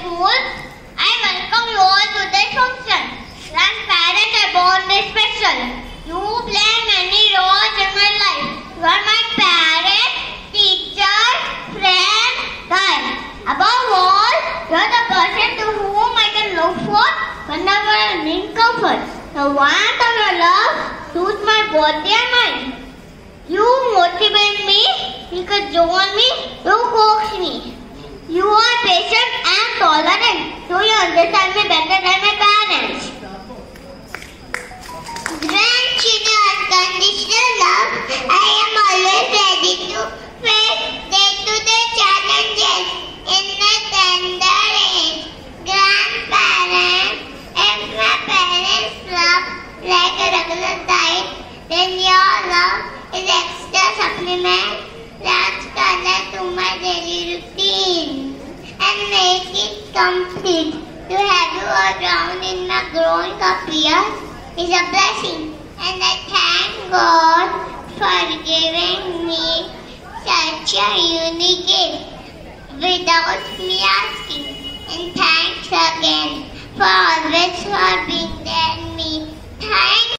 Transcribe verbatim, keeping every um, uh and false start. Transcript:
school. I welcome you all to this function. Grandparents are born this special. You play many roles in my life. You are my parents, teachers, friends, guides. Above all, you are the person to whom I can look for whenever I need comfort. The warmth of your love soothes my body and mind. You motivate me, you cajole me, you coax me. You are patient and tolerant, so you understand me better than my parents. Grandchildren, unconditional love. I am always ready to face day-to-day challenges in a tender age. Grandparents, if my parents love like a regular diet, then your love is extra supplement that's color to my daily routine and make it complete. To have you around in my growing up years is a blessing, and I thank God for giving me such a unique gift without me asking. And thanks again for always for being there in me. Thanks.